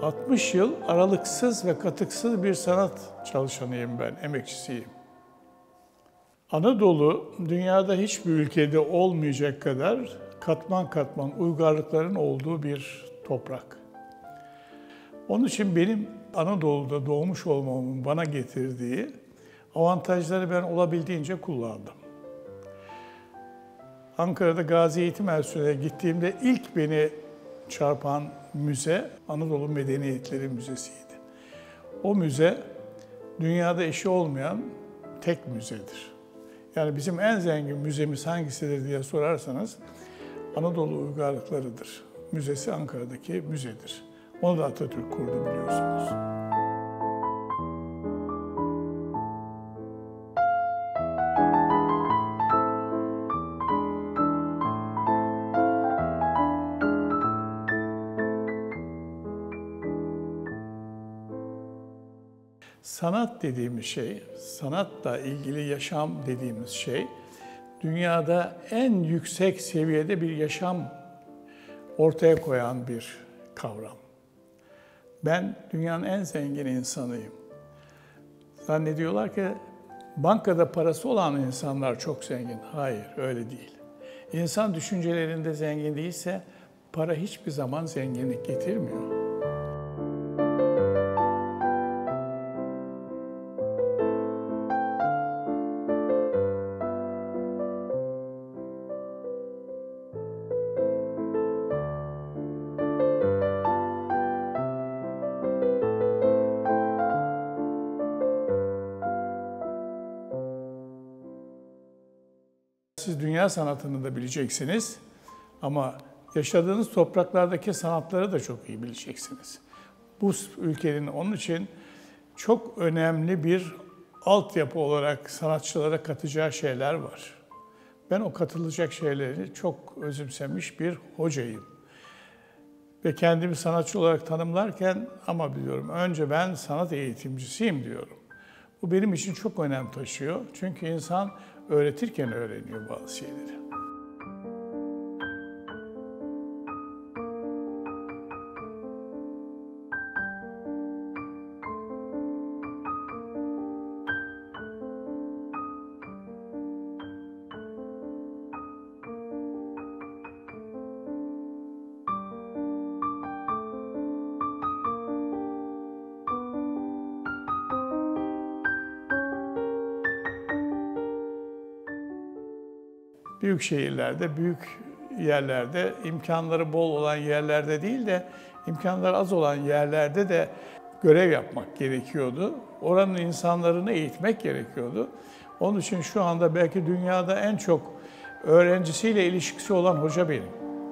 60 yıl aralıksız ve katıksız bir sanat çalışanıyım ben, emekçisiyim. Anadolu, dünyada hiçbir ülkede olmayacak kadar katman katman uygarlıkların olduğu bir toprak. Onun için benim Anadolu'da doğmuş olmamın bana getirdiği avantajları ben olabildiğince kullandım. Ankara'da Gazi Eğitim Enstitüsü'ne gittiğimde ilk beni çarpan müze Anadolu Medeniyetleri Müzesi'ydi. O müze dünyada eşi olmayan tek müzedir. Yani bizim en zengin müzemiz hangisidir diye sorarsanız Anadolu Uygarlıkları'dır. Müzesi Ankara'daki müzedir. Onu da Atatürk kurdu biliyorsunuz. Sanat dediğimiz şey, sanatla ilgili yaşam dediğimiz şey, dünyada en yüksek seviyede bir yaşam ortaya koyan bir kavram. Ben dünyanın en zengin insanıyım. Zannediyorlar ki bankada parası olan insanlar çok zengin. Hayır, öyle değil. İnsan düşüncelerinde zengin değilse para hiçbir zaman zenginlik getirmiyor. Siz dünya sanatını da bileceksiniz ama yaşadığınız topraklardaki sanatları da çok iyi bileceksiniz. Bu ülkenin onun için çok önemli bir altyapı olarak sanatçılara katacağı şeyler var. Ben o katılacak şeyleri çok özümsemiş bir hocayım. Ve kendimi sanatçı olarak tanımlarken ama biliyorum önce ben sanat eğitimcisiyim diyorum. Bu benim için çok önem taşıyor. Çünkü insan öğretirken öğreniyor bazı şeyleri. Büyük şehirlerde, büyük yerlerde, imkanları bol olan yerlerde değil de imkanları az olan yerlerde de görev yapmak gerekiyordu. Oranın insanlarını eğitmek gerekiyordu. Onun için şu anda belki dünyada en çok öğrencisiyle ilişkisi olan hoca benim.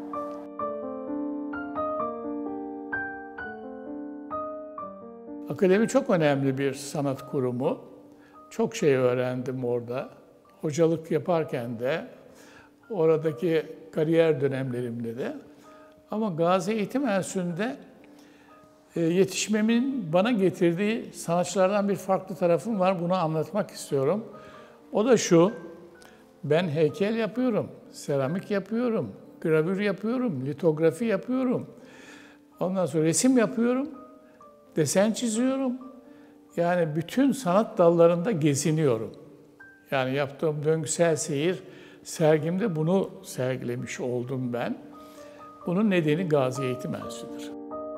Akademi çok önemli bir sanat kurumu. Çok şey öğrendim orada. Hocalık yaparken de, oradaki kariyer dönemlerimde de. Ama Gazi Eğitim Enstitüsü'nde yetişmemin bana getirdiği sanatçılardan bir farklı tarafım var. Bunu anlatmak istiyorum. O da şu, ben heykel yapıyorum, seramik yapıyorum, gravür yapıyorum, litografi yapıyorum. Ondan sonra resim yapıyorum, desen çiziyorum. Yani bütün sanat dallarında geziniyorum. Yani yaptığım döngüsel seyir sergimde bunu sergilemiş oldum ben. Bunun nedeni Gazi Eğitim Enstitüsü'dür.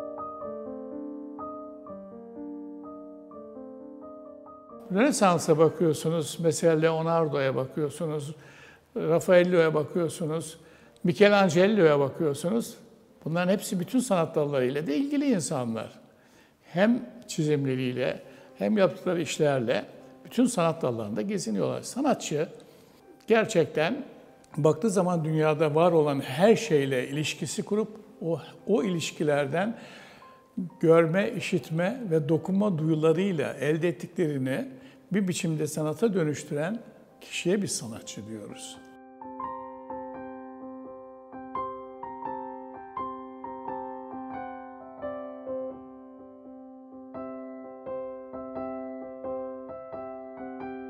Rönesans'a bakıyorsunuz, mesela Leonardo'ya bakıyorsunuz, Raffaello'ya bakıyorsunuz, Michelangelo'ya bakıyorsunuz. Bunların hepsi bütün sanat dallarıyla da ilgili insanlar. Hem çizimleriyle hem yaptıkları işlerle bütün sanat dallarında geziniyorlar. Sanatçı gerçekten baktığı zaman dünyada var olan her şeyle ilişkisi kurup o ilişkilerden görme, işitme ve dokunma duyularıyla elde ettiklerini bir biçimde sanata dönüştüren kişiye biz sanatçı diyoruz.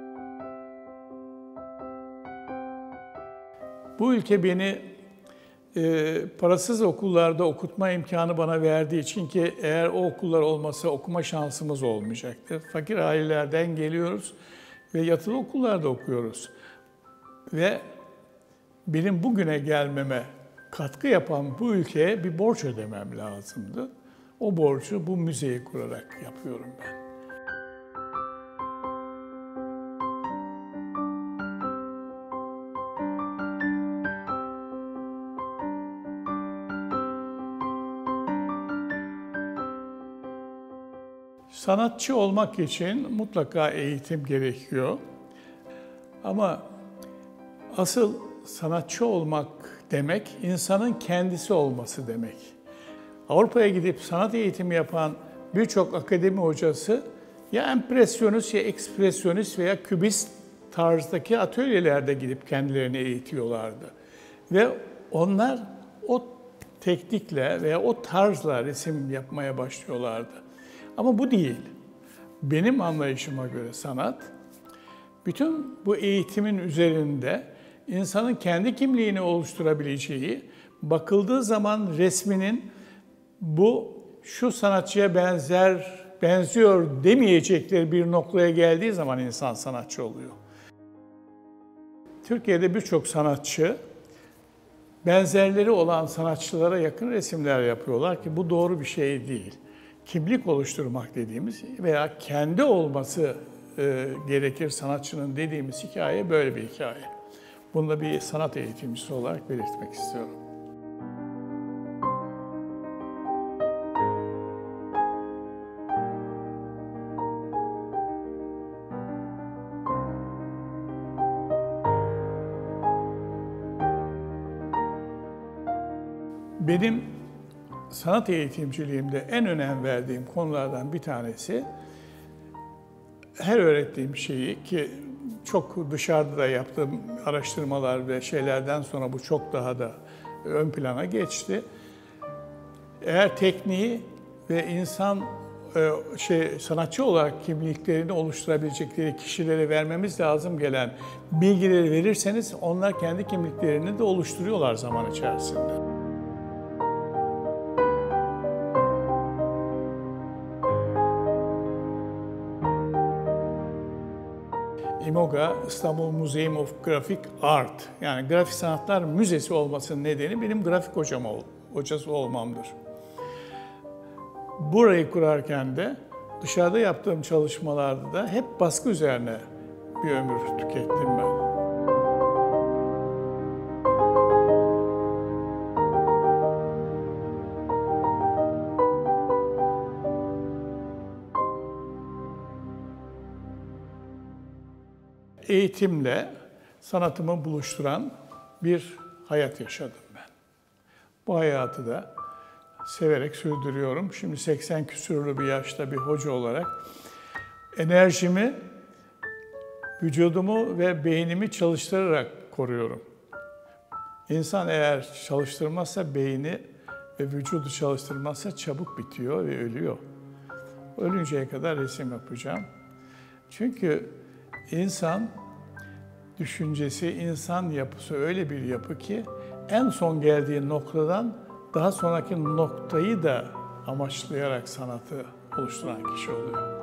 Bu ülke beni parasız okullarda okutma imkanı bana verdiği için ki eğer o okullar olmasa okuma şansımız olmayacaktı. Fakir ailelerden geliyoruz ve yatılı okullarda okuyoruz. Ve benim bugüne gelmeme katkı yapan bu ülkeye bir borç ödemem lazımdı. O borcu bu müzeyi kurarak yapıyorum ben. Sanatçı olmak için mutlaka eğitim gerekiyor. Ama asıl sanatçı olmak demek, insanın kendisi olması demek. Avrupa'ya gidip sanat eğitimi yapan birçok akademi hocası ya empresyonist ya ekspresyonist veya kübist tarzdaki atölyelerde gidip kendilerini eğitiyorlardı. Ve onlar o teknikle veya o tarzla resim yapmaya başlıyorlardı. Ama bu değil. Benim anlayışıma göre sanat, bütün bu eğitimin üzerinde insanın kendi kimliğini oluşturabileceği, bakıldığı zaman resminin bu şu sanatçıya benziyor demeyecekleri bir noktaya geldiği zaman insan sanatçı oluyor. Türkiye'de birçok sanatçı benzerleri olan sanatçılara yakın resimler yapıyorlar ki bu doğru bir şey değil. Kimlik oluşturmak dediğimiz veya kendi olması gerekir sanatçının dediğimiz hikaye böyle bir hikaye. Bunu da bir sanat eğitimcisi olarak belirtmek istiyorum. Benim sanat eğitimciliğimde en önem verdiğim konulardan bir tanesi, her öğrettiğim şeyi ki çok dışarıda da yaptığım araştırmalar ve şeylerden sonra bu çok daha da ön plana geçti. Eğer tekniği ve insan sanatçı olarak kimliklerini oluşturabilecekleri kişilere vermemiz lazım gelen bilgileri verirseniz onlar kendi kimliklerini de oluşturuyorlar zaman içerisinde. İMOGA, İstanbul Museum of Graphic Art, yani grafik sanatlar müzesi olmasının nedeni benim grafik hocası olmamdır. Burayı kurarken de dışarıda yaptığım çalışmalarda da hep baskı üzerine bir ömür tükettim ben. Eğitimle sanatımı buluşturan bir hayat yaşadım ben. Bu hayatı da severek sürdürüyorum. Şimdi 80 küsurlu bir yaşta bir hoca olarak enerjimi, vücudumu ve beynimi çalıştırarak koruyorum. İnsan eğer çalıştırmazsa beyni ve vücudu çalıştırmazsa çabuk bitiyor ve ölüyor. Ölünceye kadar resim yapacağım. Çünkü İnsan düşüncesi, insan yapısı öyle bir yapı ki en son geldiği noktadan daha sonraki noktayı da amaçlayarak sanatı oluşturan kişi oluyor.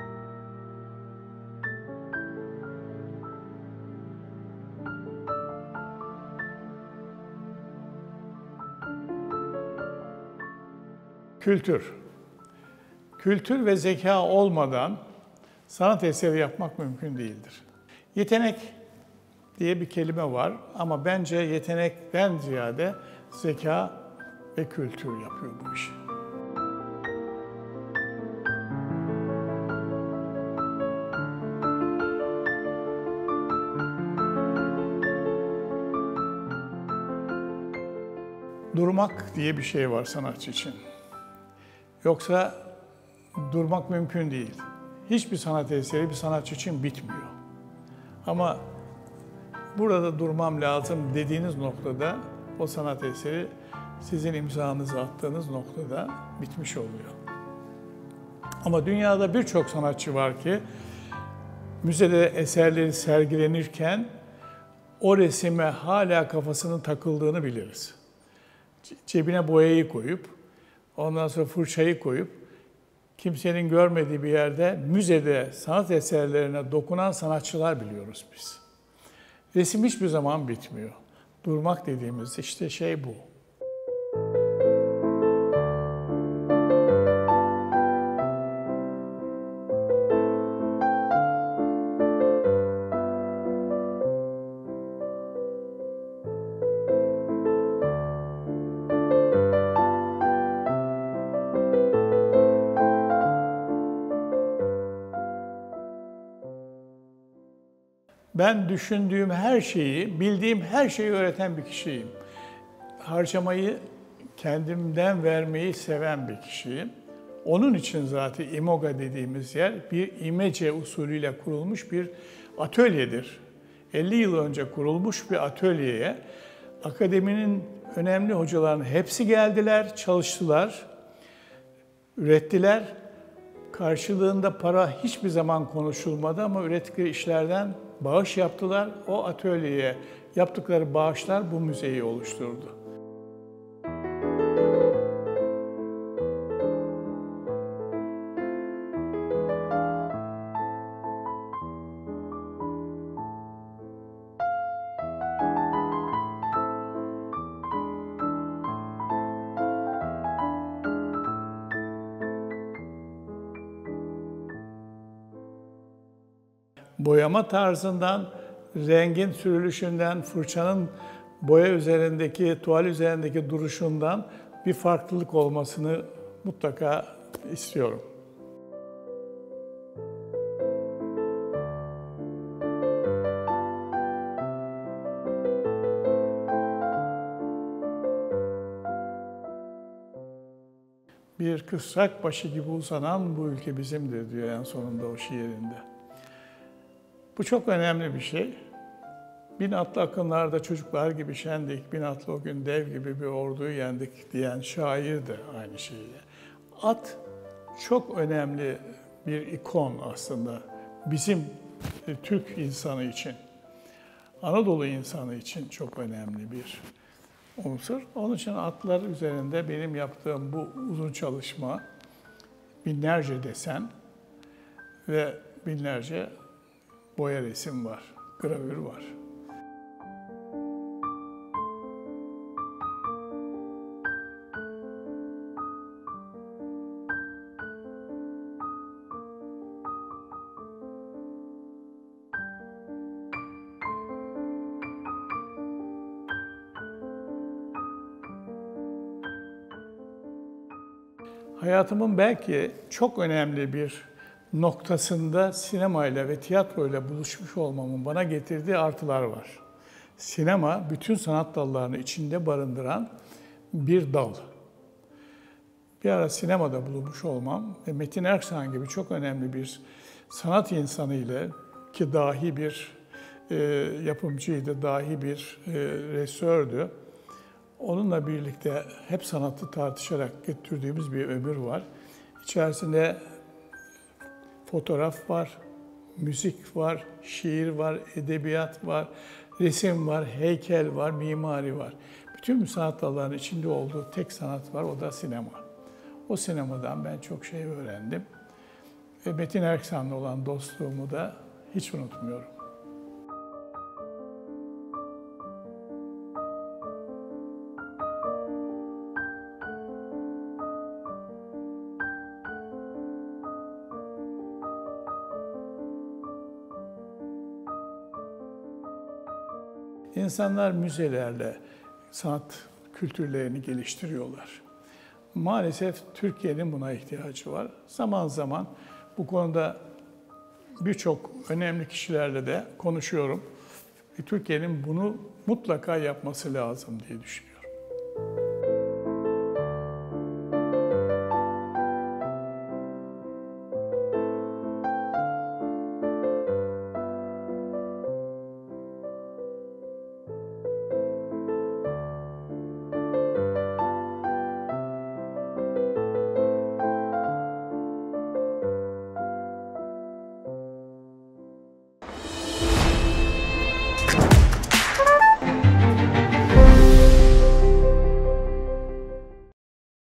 Kültür. Kültür ve zeka olmadan sanat eseri yapmak mümkün değildir. Yetenek diye bir kelime var ama bence yetenekten ziyade zeka ve kültür yapıyor bu işi. Durmak diye bir şey var sanatçı için. Yoksa durmak mümkün değil. Hiçbir sanat eseri bir sanatçı için bitmiyor. Ama burada durmam lazım dediğiniz noktada o sanat eseri sizin imzanızı attığınız noktada bitmiş oluyor. Ama dünyada birçok sanatçı var ki müzede eserleri sergilenirken o resime hala kafasının takıldığını biliriz. cebine boyayı koyup, ondan sonra fırçayı koyup, kimsenin görmediği bir yerde müzede sanat eserlerine dokunan sanatçılar biliyoruz biz. Resim hiçbir zaman bitmiyor. Durmak dediğimiz işte şey bu. Ben düşündüğüm her şeyi, bildiğim her şeyi öğreten bir kişiyim. Harcamayı, kendimden vermeyi seven bir kişiyim. Onun için zaten İMOGA dediğimiz yer bir İMECE usulüyle kurulmuş bir atölyedir. 50 yıl önce kurulmuş bir atölyeye akademinin önemli hocalarının hepsi geldiler, çalıştılar, ürettiler. Karşılığında para hiçbir zaman konuşulmadı ama ürettikleri işlerden bağış yaptılar. O atölyeye yaptıkları bağışlar bu müzeyi oluşturdu. Boyama tarzından, rengin sürülüşünden, fırçanın boya üzerindeki, tuval üzerindeki duruşundan bir farklılık olmasını mutlaka istiyorum. Bir kısrak başı gibi uzanan bu ülke bizimdir diyor en sonunda o şiirinde. Bu çok önemli bir şey. Bin atlı akınlarda çocuklar gibi şendik, bin atlı o gün dev gibi bir orduyu yendik diyen şair de aynı şeyi. At çok önemli bir ikon aslında bizim Türk insanı için, Anadolu insanı için çok önemli bir unsur. Onun için atlar üzerinde benim yaptığım bu uzun çalışma, binlerce desen ve binlerce boya resim var, gravür var. Hayatımın belki çok önemli bir noktasında sinemayla ve tiyatroyla buluşmuş olmamın bana getirdiği artılar var. Sinema, bütün sanat dallarını içinde barındıran bir dal. Bir ara sinemada bulunmuş olmam ve Metin Erksan gibi çok önemli bir sanat insanı ile, ki dahi bir yapımcıydı, dahi bir rejisördü. Onunla birlikte hep sanatı tartışarak götürdüğümüz bir ömür var. İçerisinde fotoğraf var, müzik var, şiir var, edebiyat var, resim var, heykel var, mimari var. Bütün sanat dallarının içinde olduğu tek sanat var, o da sinema. O sinemadan ben çok şey öğrendim. Ve Metin Erksan'la olan dostluğumu da hiç unutmuyorum. İnsanlar müzelerle sanat kültürlerini geliştiriyorlar. Maalesef Türkiye'nin buna ihtiyacı var. Zaman zaman bu konuda birçok önemli kişilerle de konuşuyorum. Türkiye'nin bunu mutlaka yapması lazım diye düşünüyorum.